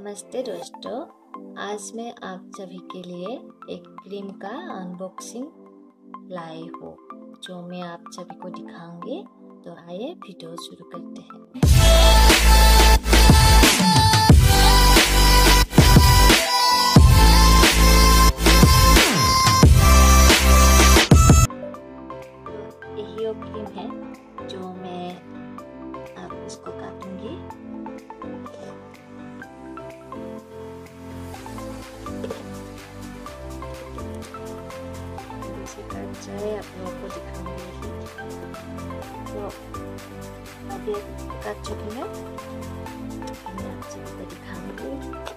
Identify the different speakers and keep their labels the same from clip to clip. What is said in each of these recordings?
Speaker 1: नमस्ते दोस्तों, आज मैं आप सभी के लिए एक क्रीम का अनबॉक्सिंग लाई हूँ जो मैं आप सभी को दिखाऊंगी। तो आइए वीडियो शुरू करते हैं। तो यही वो क्रीम है जो मैं आप इसको काटूंगी। काट जाए आप लोगों को दिखाऊंगी। तो अभी काट चुकी है, मैं आप सबको दिखाऊंगी।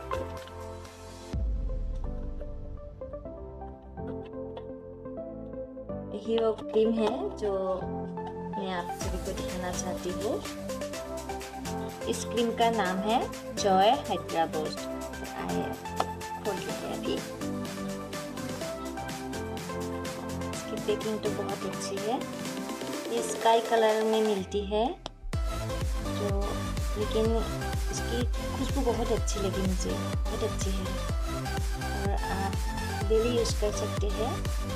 Speaker 1: यही वो क्रीम है जो मैं आप सभी को दिखाना चाहती हूँ। इस क्रीम का नाम है जॉय हाइड्रा बूस्ट। आइए खोल लेते हैं अभी। पैकिंग तो बहुत अच्छी है। ये स्काई कलर में मिलती है जो, लेकिन इसकी खुशबू बहुत अच्छी लगी मुझे, बहुत अच्छी है और आप डेली यूज़ कर सकते हैं।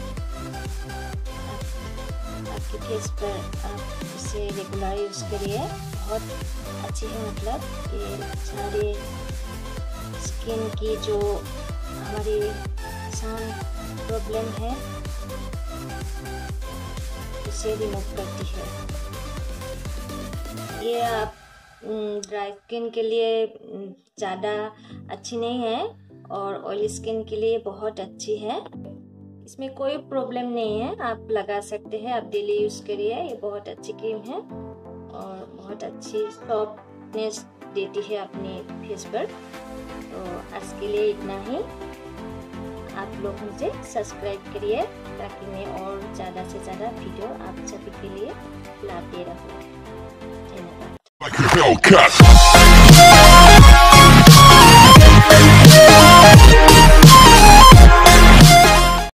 Speaker 1: आपके फेस पर आप इसे रेगुलर यूज़ करिए, बहुत अच्छी है। मतलब ये सारे स्किन की जो हमारी सन प्रॉब्लम है उसे रिमूव करती है। ये आप ड्राई स्किन के लिए ज़्यादा अच्छी नहीं है और ऑयली स्किन के लिए बहुत अच्छी है। इसमें कोई प्रॉब्लम नहीं है, आप लगा सकते हैं, आप डेली यूज़ करिए। ये बहुत अच्छी क्रीम है और बहुत अच्छी सॉफ्टनेस देती है अपने फेस पर। तो आज के लिए इतना ही। आप लोग मुझे सब्सक्राइब करिए ताकि मैं और ज़्यादा से ज़्यादा वीडियो आप सभी के लिए लाते रहूँ। धन्यवाद।